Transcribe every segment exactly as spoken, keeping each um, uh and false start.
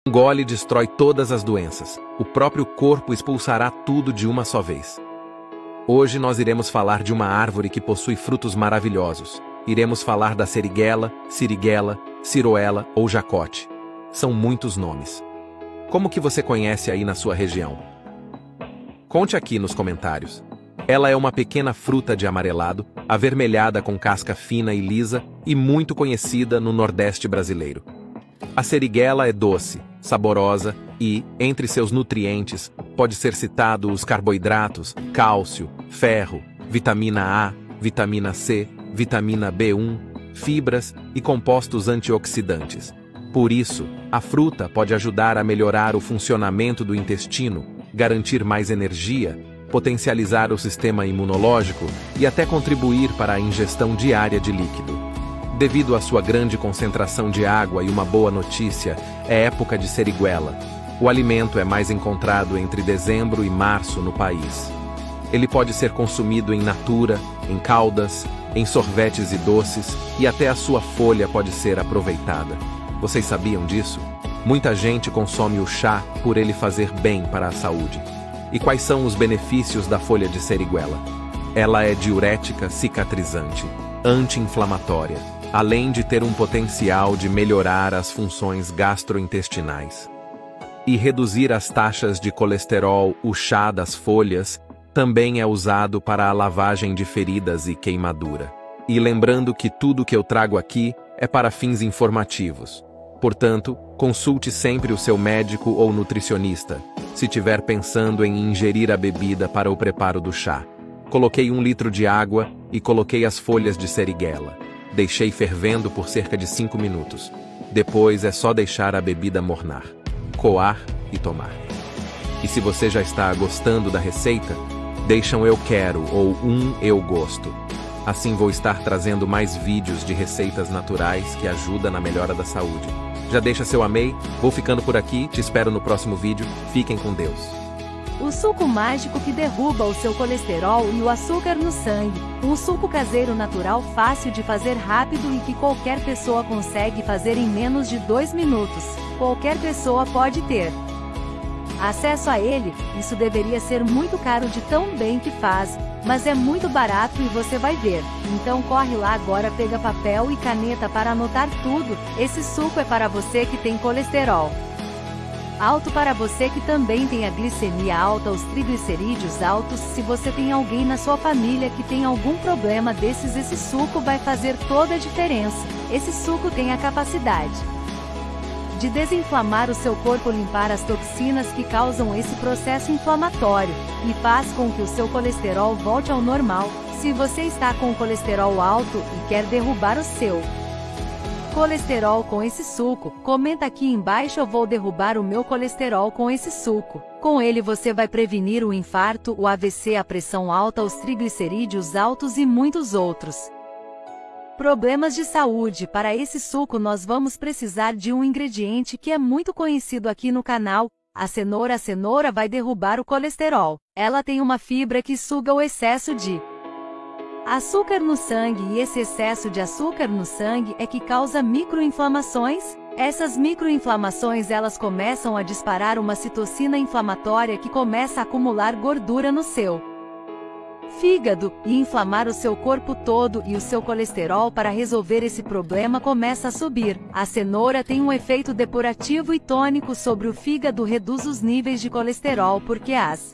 Um gole destrói todas as doenças. O próprio corpo expulsará tudo de uma só vez. Hoje nós iremos falar de uma árvore que possui frutos maravilhosos. Iremos falar da seriguela, siriguela, ciroela ou jacote. São muitos nomes. Como que você conhece aí na sua região? Conte aqui nos comentários. Ela é uma pequena fruta de amarelado, avermelhada com casca fina e lisa e muito conhecida no Nordeste brasileiro. A seriguela é doce, saborosa e, entre seus nutrientes, pode ser citado os carboidratos, cálcio, ferro, vitamina A, vitamina C, vitamina B um, fibras e compostos antioxidantes. Por isso, a fruta pode ajudar a melhorar o funcionamento do intestino, garantir mais energia, potencializar o sistema imunológico e até contribuir para a ingestão diária de líquido. Devido à sua grande concentração de água e uma boa notícia, é época de seriguela. O alimento é mais encontrado entre dezembro e março no país. Ele pode ser consumido em natura, em caldas, em sorvetes e doces, e até a sua folha pode ser aproveitada. Vocês sabiam disso? Muita gente consome o chá por ele fazer bem para a saúde. E quais são os benefícios da folha de seriguela? Ela é diurética cicatrizante, anti-inflamatória, além de ter um potencial de melhorar as funções gastrointestinais. E reduzir as taxas de colesterol. O chá das folhas também é usado para a lavagem de feridas e queimadura. E lembrando que tudo que eu trago aqui é para fins informativos. Portanto, consulte sempre o seu médico ou nutricionista, se estiver pensando em ingerir a bebida para o preparo do chá. Coloquei um litro de água e coloquei as folhas de seriguela. Deixei fervendo por cerca de cinco minutos. Depois é só deixar a bebida mornar, coar e tomar. E se você já está gostando da receita, deixa um eu quero ou um eu gosto. Assim vou estar trazendo mais vídeos de receitas naturais que ajudam na melhora da saúde. Já deixa seu amei, vou ficando por aqui, te espero no próximo vídeo, fiquem com Deus. O suco mágico que derruba o seu colesterol e o açúcar no sangue. Um suco caseiro natural fácil de fazer rápido e que qualquer pessoa consegue fazer em menos de dois minutos. Qualquer pessoa pode ter acesso a ele. Isso deveria ser muito caro de tão bem que faz, mas é muito barato e você vai ver. Então corre lá agora, pega papel e caneta para anotar tudo. Esse suco é para você que tem colesterol alto, para você que também tem a glicemia alta, os triglicerídeos altos. Se você tem alguém na sua família que tem algum problema desses, esse suco vai fazer toda a diferença. Esse suco tem a capacidade de desinflamar o seu corpo, limpar as toxinas que causam esse processo inflamatório, e faz com que o seu colesterol volte ao normal. Se você está com o colesterol alto e quer derrubar o seu colesterol com esse suco, comenta aqui embaixo: eu vou derrubar o meu colesterol com esse suco. Com ele você vai prevenir o infarto, o A V C, a pressão alta, os triglicerídeos altos e muitos outros problemas de saúde. Para esse suco nós vamos precisar de um ingrediente que é muito conhecido aqui no canal, a cenoura. A cenoura vai derrubar o colesterol. Ela tem uma fibra que suga o excesso de açúcar no sangue, e esse excesso de açúcar no sangue é que causa microinflamações. Essas microinflamações elas começam a disparar uma citocina inflamatória que começa a acumular gordura no seu fígado e inflamar o seu corpo todo, e o seu colesterol, para resolver esse problema, começa a subir. A cenoura tem um efeito depurativo e tônico sobre o fígado, reduz os níveis de colesterol porque as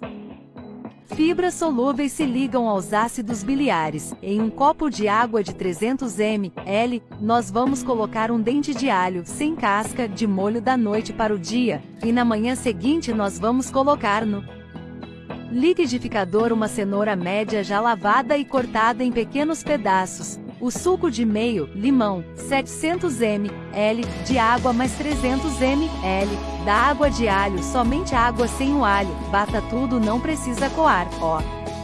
fibras solúveis se ligam aos ácidos biliares. Em um copo de água de trezentos mililitros, nós vamos colocar um dente de alho sem casca de molho da noite para o dia, e na manhã seguinte nós vamos colocar no liquidificador uma cenoura média já lavada e cortada em pequenos pedaços, o suco de meio limão, setecentos mililitros de água mais trezentos mililitros da água de alho, somente água sem o alho, bata tudo, não precisa coar. Ó,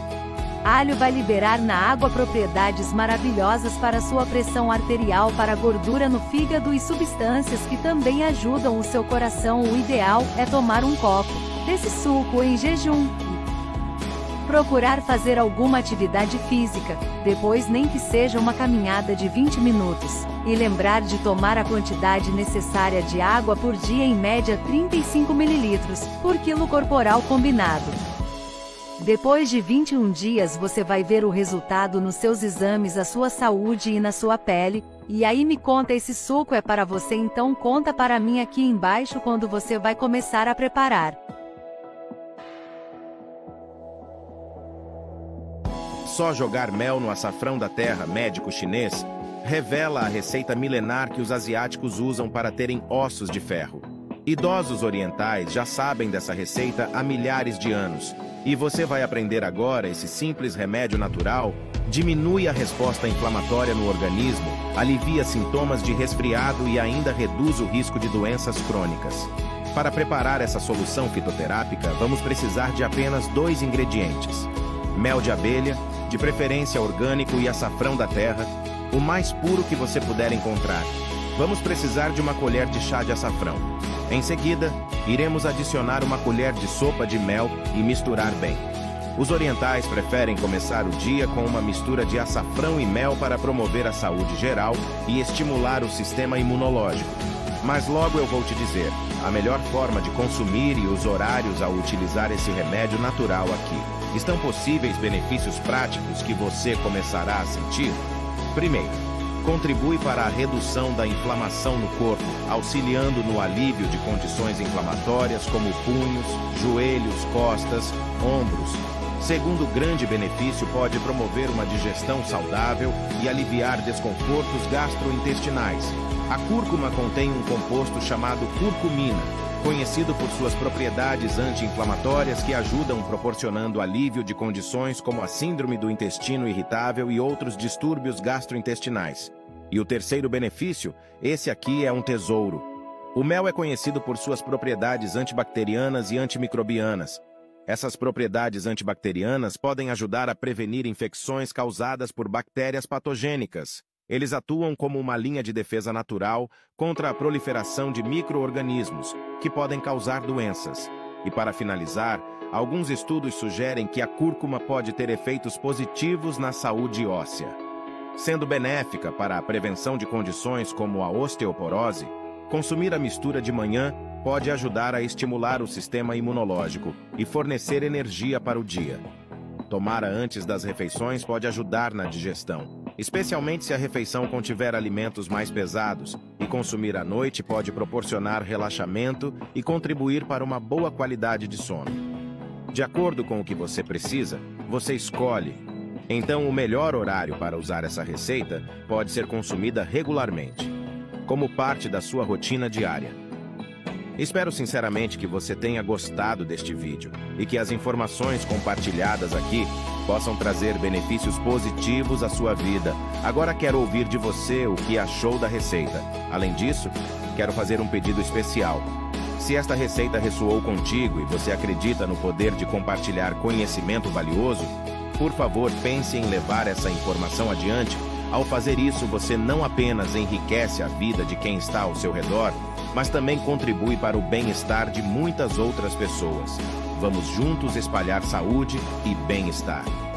alho vai liberar na água propriedades maravilhosas para sua pressão arterial, para gordura no fígado e substâncias que também ajudam o seu coração. O ideal é tomar um copo desse suco em jejum. Procurar fazer alguma atividade física, depois nem que seja uma caminhada de vinte minutos, e lembrar de tomar a quantidade necessária de água por dia, em média trinta e cinco mililitros por quilo corporal combinado. Depois de vinte e um dias você vai ver o resultado nos seus exames, a sua saúde e na sua pele. E aí me conta, esse suco é para você? Então conta para mim aqui embaixo quando você vai começar a preparar. Só jogar mel no açafrão da terra, médico chinês, revela a receita milenar que os asiáticos usam para terem ossos de ferro. Idosos orientais já sabem dessa receita há milhares de anos. E você vai aprender agora. Esse simples remédio natural diminui a resposta inflamatória no organismo, alivia sintomas de resfriado e ainda reduz o risco de doenças crônicas. Para preparar essa solução fitoterápica, vamos precisar de apenas dois ingredientes: mel de abelha, de preferência orgânico, e açafrão da terra, o mais puro que você puder encontrar. Vamos precisar de uma colher de chá de açafrão. Em seguida, iremos adicionar uma colher de sopa de mel e misturar bem. Os orientais preferem começar o dia com uma mistura de açafrão e mel para promover a saúde geral e estimular o sistema imunológico. Mas logo eu vou te dizer a melhor forma de consumir e os horários ao utilizar esse remédio natural aqui. Estão possíveis benefícios práticos que você começará a sentir? Primeiro, contribui para a redução da inflamação no corpo, auxiliando no alívio de condições inflamatórias como punhos, joelhos, costas, ombros. Segundo grande benefício, pode promover uma digestão saudável e aliviar desconfortos gastrointestinais. A cúrcuma contém um composto chamado curcumina, conhecido por suas propriedades anti-inflamatórias que ajudam proporcionando alívio de condições como a síndrome do intestino irritável e outros distúrbios gastrointestinais. E o terceiro benefício, esse aqui é um tesouro. O mel é conhecido por suas propriedades antibacterianas e antimicrobianas. Essas propriedades antibacterianas podem ajudar a prevenir infecções causadas por bactérias patogênicas. Eles atuam como uma linha de defesa natural contra a proliferação de micro-organismos, que podem causar doenças. E para finalizar, alguns estudos sugerem que a cúrcuma pode ter efeitos positivos na saúde óssea. Sendo benéfica para a prevenção de condições como a osteoporose, consumir a mistura de manhã pode ajudar a estimular o sistema imunológico e fornecer energia para o dia. Tomar antes das refeições pode ajudar na digestão, especialmente se a refeição contiver alimentos mais pesados, e consumir à noite pode proporcionar relaxamento e contribuir para uma boa qualidade de sono. De acordo com o que você precisa, você escolhe. Então, o melhor horário para usar essa receita pode ser consumida regularmente, como parte da sua rotina diária. Espero sinceramente que você tenha gostado deste vídeo e que as informações compartilhadas aqui possam trazer benefícios positivos à sua vida. Agora quero ouvir de você o que achou da receita. Além disso, quero fazer um pedido especial. Se esta receita ressoou contigo e você acredita no poder de compartilhar conhecimento valioso, por favor, pense em levar essa informação adiante. Ao fazer isso, você não apenas enriquece a vida de quem está ao seu redor, mas também contribui para o bem-estar de muitas outras pessoas. Vamos juntos espalhar saúde e bem-estar.